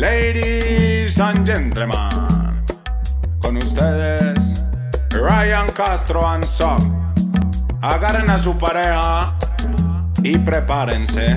Ladies and gentlemen, con ustedes Ryan Castro and Son. Agarren a su pareja y prepárense.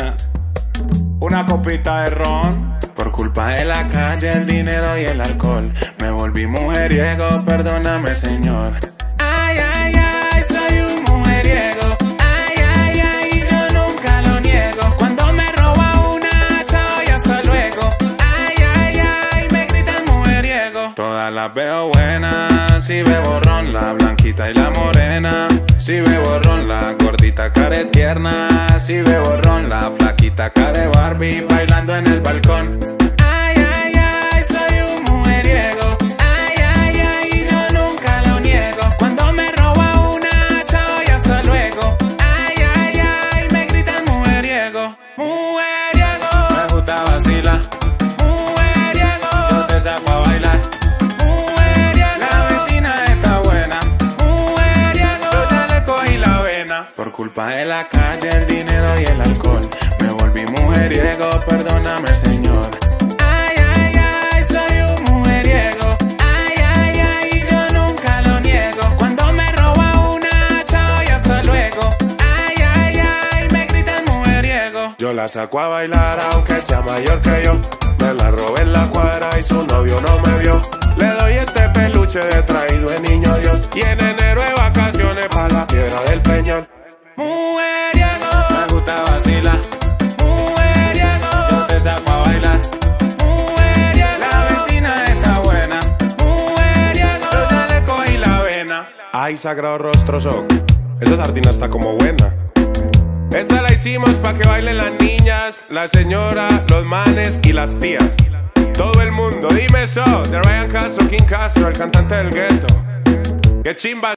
Una copita de ron. Por culpa de la calle, el dinero y el alcohol, me volví mujeriego, perdóname, señor. Ay, ay, ay, soy un mujeriego. Ay, ay, ay, yo nunca lo niego. Cuando me roba una, chao y hasta luego. Ay, ay, ay, me gritan mujeriego. Todas las veo buenas, si bebo ron, la blanquita y la morena. Si bebo ron, la gordita care tierna. Si bebo ron, la flaquita care Barbie bailando en el balcón. Ay, ay, ay, soy un mujeriego. Ay, ay, ay, yo nunca lo niego. Cuando me roba una, chao y hasta luego. Ay, ay, ay, me gritan mujeriego. Mujeriego. Me gusta vacilar. Mujeriego. Yo te saco a bailar. Mujeriego. La vecina está buena. Mujeriego. Yo ya le cogí la vena. Por culpa de la calle, el dinero y el alcohol, me volví mujeriego, perdóname, señor. Ay, ay, ay, soy un mujeriego. Ay, ay, ay, yo nunca lo niego. Cuando me roba una, chao y hasta luego. Ay, ay, ay, me gritan mujeriego. Yo la saco a bailar aunque sea mayor que yo. Me la robé en la cuadra y su novio no me vio. Le doy este peluche de traído de niño Dios. Y en enero de vacaciones pa' la Piedra del Peñol. Mujeriego. Me gusta vacilar. Mujeriego. Yo te saco a bailar. Mujeriego. La vecina está buena. Mujeriego. Yo ya le cogí la vena. Ay, sagrado rostro son. Esa sardina está como buena. Esta la hicimos pa' que bailen las niñas, la señora, los manes y las tías. Todo el mundo, dime eso. De Ryan Castro, King Castro, el cantante del gueto. Qué chimba.